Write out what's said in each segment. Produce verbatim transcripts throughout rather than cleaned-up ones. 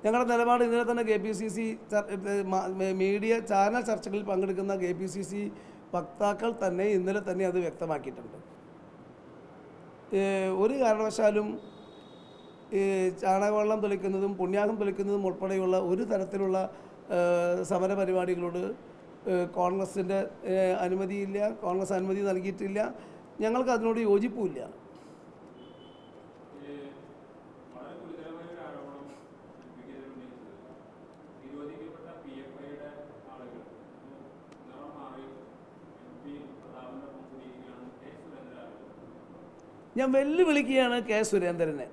ഞങ്ങളുടെ നിലപാട് ഇന്നലെ തന്നെ K P C C media channel ചർച്ചകളിൽ പങ്കെടുക്കുന്ന കെ പി സി സി വക്താക്കൾ തന്നെ ഇന്നലെ തന്നെ അത് വ്യക്തമാക്കിയിട്ടുണ്ട്. ഒരു കാരണവശാലും ചാണകവെള്ളം തെളിക്കുന്നതും പുണ്യാഹം തെളിക്കുന്നതും ഉൾപ്പെടെയുള്ള ഒരു തരത്തിലുള്ള സമരപരിപാടികളോട് കോൺഗ്രസിൻ്റെ അനുമതിയില്ല, കോൺഗ്രസ് അനുമതി നൽകിയിട്ടില്ല, ഞങ്ങൾക്ക് അതിനോട് യോജിപ്പുമില്ല. ഞാൻ വെല്ലുവിളിക്കുകയാണ് കെ സുരേന്ദ്രനെ.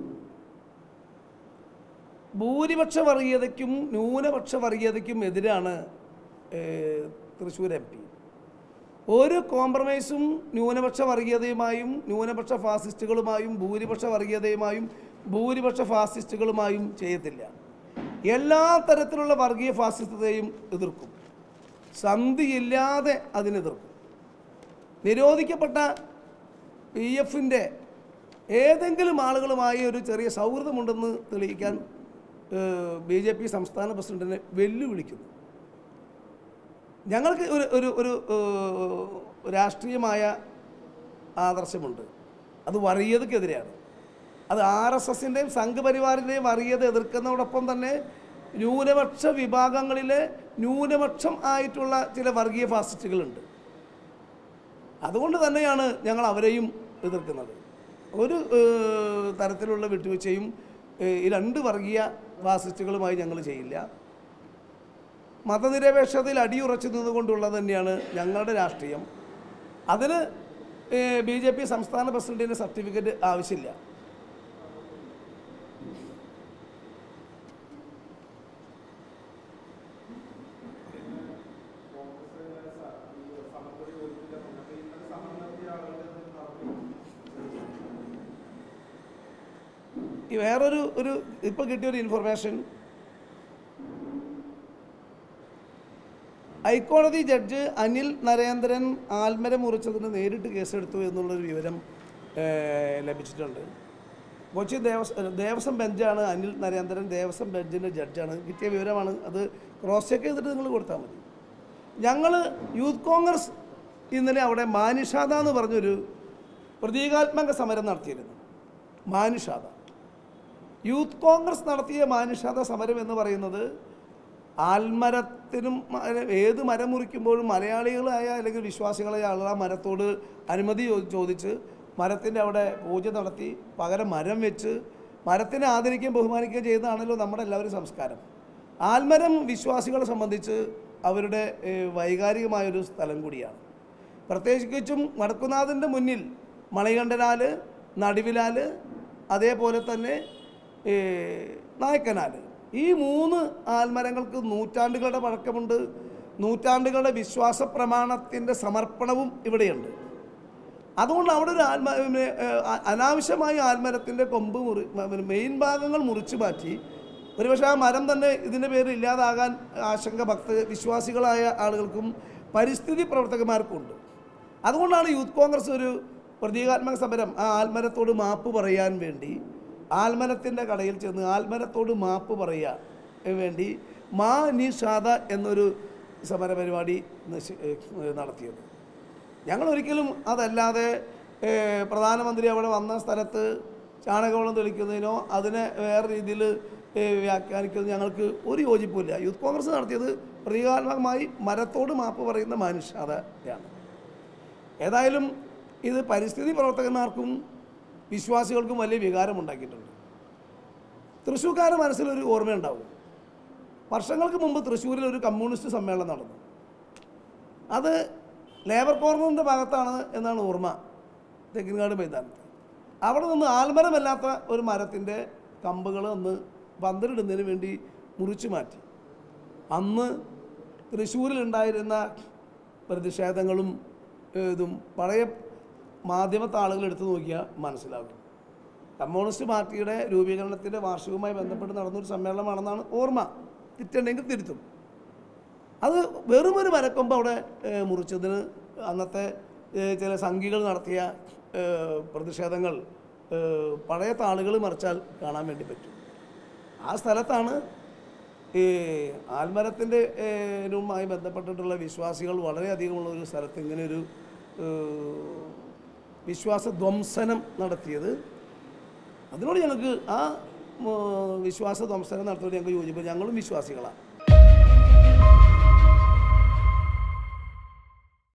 ഭൂരിപക്ഷ വർഗീയതയ്ക്കും ന്യൂനപക്ഷ വർഗീയതയ്ക്കും എതിരാണ് തൃശ്ശൂർ എം പി. ഒരു കോംപ്രമൈസും ന്യൂനപക്ഷ വർഗീയതയുമായും ന്യൂനപക്ഷ ഫാസിസ്റ്റുകളുമായും ഭൂരിപക്ഷ വർഗീയതയുമായും ഭൂരിപക്ഷ ഫാസിസ്റ്റുകളുമായും ചെയ്യത്തില്ല. എല്ലാ തരത്തിലുള്ള വർഗീയ ഫാസിസത്തെയും എതിർക്കും, സന്ധിയില്ലാതെ അതിനെതിർക്കും. നിരോധിക്കപ്പെട്ട പി എഫിൻ്റെ ഏതെങ്കിലും ആളുകളുമായി ഒരു ചെറിയ സൗഹൃദമുണ്ടെന്ന് തെളിയിക്കാൻ ബി ജെ പി സംസ്ഥാന പ്രസിഡന്റിനെ വെല്ലുവിളിക്കുന്നു. ഞങ്ങൾക്ക് ഒരു ഒരു ഒരു രാഷ്ട്രീയമായ ആദർശമുണ്ട്, അത് വർഗീയതയ്ക്കെതിരെയാണ്. അത് ആർ എസ് എസിൻ്റെയും സംഘപരിവാറിൻ്റെയും വർഗീയത എതിർക്കുന്നതോടൊപ്പം തന്നെ ന്യൂനപക്ഷ വിഭാഗങ്ങളിലെ ന്യൂനപക്ഷം ആയിട്ടുള്ള ചില വർഗീയ ഫാസിസ്റ്റുകളുണ്ട്. അതുകൊണ്ട് തന്നെയാണ് ഞങ്ങൾ അവരെയും എതിർക്കുന്നത്. ഒരു തരത്തിലുള്ള വിട്ടുവീഴ്ചയും ഈ രണ്ട് വർഗീയ ഫാസിസ്റ്റുകളുമായി ഞങ്ങൾ ചെയ്യില്ല. മതനിരപേക്ഷതയിൽ അടിയുറച്ചു നിന്നുകൊണ്ടുള്ളത് തന്നെയാണ് ഞങ്ങളുടെ രാഷ്ട്രീയം. അതിന് ബി ജെ പി സംസ്ഥാന പ്രസിഡന്റിൻ്റെ സർട്ടിഫിക്കറ്റ് ആവശ്യമില്ല. ഈ വേറൊരു ഒരു ഇപ്പോൾ കിട്ടിയൊരു ഇൻഫർമേഷൻ, ഹൈക്കോടതി ജഡ്ജ് അനിൽ നരേന്ദ്രൻ ആൽമരം മുറിച്ചതിന് നേരിട്ട് കേസെടുത്തു എന്നുള്ളൊരു വിവരം ലഭിച്ചിട്ടുണ്ട്. കൊച്ചി ദേവസ്വം ദേവസ്വം ബെഞ്ചാണ് അനിൽ നരേന്ദ്രൻ, ദേവസ്വം ബെഞ്ചിൻ്റെ ജഡ്ജാണ്. കിട്ടിയ വിവരമാണ്, അത് ക്രോസ് ചെക്ക് ചെയ്തിട്ട് നിങ്ങൾ കൊടുത്താൽ മതി. ഞങ്ങൾ യൂത്ത് കോൺഗ്രസ് ഇന്നലെ അവിടെ മാനിഷാദ എന്ന് പറഞ്ഞൊരു പ്രതീകാത്മക സമരം നടത്തിയിരുന്നു. മാനിഷാദ യൂത്ത് കോൺഗ്രസ് നടത്തിയ മാനിഷാദ സമരം എന്ന് പറയുന്നത് ആൽമരത്തിനും ഏത് മരം മുറിക്കുമ്പോഴും മലയാളികളായ അല്ലെങ്കിൽ വിശ്വാസികളായ ആളുകൾ ആ മരത്തോട് അനുമതി ചോദിച്ച് മരത്തിൻ്റെ അവിടെ പൂജ നടത്തി പകരം മരം വെച്ച് മരത്തിനെ ആദരിക്കുകയും ബഹുമാനിക്കുകയും ചെയ്യുന്നതാണല്ലോ നമ്മുടെ എല്ലാവരും സംസ്കാരം. ആൽമരം വിശ്വാസികളെ സംബന്ധിച്ച് അവരുടെ വൈകാരികമായൊരു സ്ഥലം കൂടിയാണ്. പ്രത്യേകിച്ചും വടക്കുന്നാഥൻ്റെ മുന്നിൽ മണികണ്ഠനാൽ, നടുവിലാൽ, അതേപോലെ തന്നെ നായ്ക്കനാൽ, ഈ മൂന്ന് ആൽമരങ്ങൾക്ക് നൂറ്റാണ്ടുകളുടെ പഴക്കമുണ്ട്. നൂറ്റാണ്ടുകളുടെ വിശ്വാസ പ്രമാണത്തിൻ്റെ സമർപ്പണവും ഇവിടെയുണ്ട്. അതുകൊണ്ട് അവിടെ ഒരു ആൽമ അനാവശ്യമായി ആൽമരത്തിൻ്റെ കൊമ്പ് മുറി മെയിൻ ഭാഗങ്ങൾ മുറിച്ചു മാറ്റി, ഒരുപക്ഷെ ആ മരം തന്നെ ഇതിൻ്റെ പേരിൽ ഇല്ലാതാകാൻ ആശങ്ക ഭക്ത വിശ്വാസികളായ ആളുകൾക്കും പരിസ്ഥിതി പ്രവർത്തകന്മാർക്കും ഉണ്ട്. അതുകൊണ്ടാണ് യൂത്ത് കോൺഗ്രസ് ഒരു പ്രതീകാത്മക സമരം ആ ആൽമരത്തോട് മാപ്പ് പറയാൻ വേണ്ടി ആൽമരത്തിൻ്റെ കടയിൽ ചെന്ന് ആൽമരത്തോട് മാപ്പ് പറയാൻ വേണ്ടി മാ നിഷാദ എന്നൊരു സമരപരിപാടി നടത്തിയത്. ഞങ്ങളൊരിക്കലും അതല്ലാതെ പ്രധാനമന്ത്രി അവിടെ വന്ന സ്ഥലത്ത് ചാണകവെള്ളം തെളിക്കുന്നതിനോ അതിനെ വേറെ രീതിയിൽ വ്യാഖ്യാനിക്കുന്നത് ഞങ്ങൾക്ക് ഒരു യോജിപ്പില്ല. യൂത്ത് കോൺഗ്രസ് നടത്തിയത് പ്രതീകാത്മകമായി മരത്തോട് മാപ്പ് പറയുന്ന മാനുഷാദയാണ്. ഏതായാലും ഇത് പരിസ്ഥിതി പ്രവർത്തകന്മാർക്കും വിശ്വാസികൾക്കും വലിയ വികാരമുണ്ടാക്കിയിട്ടുണ്ട്. തൃശ്ശൂർക്കാരുടെ മനസ്സിലൊരു ഓർമ്മയുണ്ടാവും. വർഷങ്ങൾക്ക് മുമ്പ് തൃശ്ശൂരിൽ ഒരു കമ്മ്യൂണിസ്റ്റ് സമ്മേളനം നടന്നു. അത് ലേബർ കോർണറിൻ്റെ ഭാഗത്താണ് എന്നാണ് ഓർമ്മ, തെക്കിൻകാട് മൈതാനത്ത്. അവിടെ നിന്ന് ആൽമരമല്ലാത്ത ഒരു മരത്തിൻ്റെ കമ്പുകൾ അന്ന് പന്തലിടുന്നതിന് വേണ്ടി മുറിച്ചു മാറ്റി. അന്ന് തൃശ്ശൂരിലുണ്ടായിരുന്ന പ്രതിഷേധങ്ങളും ഇതും പഴയ മാധ്യമത്തെ ആളുകൾ എടുത്തു നോക്കിയാൽ മനസ്സിലാകും. കമ്മ്യൂണിസ്റ്റ് പാർട്ടിയുടെ രൂപീകരണത്തിൻ്റെ വാർഷികവുമായി ബന്ധപ്പെട്ട് നടന്നൊരു സമ്മേളനമാണെന്നാണ് ഓർമ്മ. തിരുത്തുണ്ടെങ്കിൽ തിരുത്തും. അത് വെറുമൊരു മരക്കൊമ്പ് അവിടെ മുറിച്ചതിന് അന്നത്തെ ചില സംഘികൾ നടത്തിയ പ്രതിഷേധങ്ങൾ പഴയ താളുകൾ മറിച്ചാൽ കാണാൻ വേണ്ടി പറ്റും. ആ സ്ഥലത്താണ് ഈ ആൽമരത്തിൻ്റെ ുമായി ബന്ധപ്പെട്ടിട്ടുള്ള വിശ്വാസികൾ വളരെയധികമുള്ള ഒരു സ്ഥലത്ത് ഇങ്ങനെയൊരു വിശ്വാസ ധ്വംസനം നടത്തിയത്. അതിനോട് ഞങ്ങൾക്ക് ആ വിശ്വാസ ധ്വംസനം നടത്തിയോട് ഞങ്ങൾക്ക് യോജിപ്പ്. ഞങ്ങളും വിശ്വാസികളാണ്.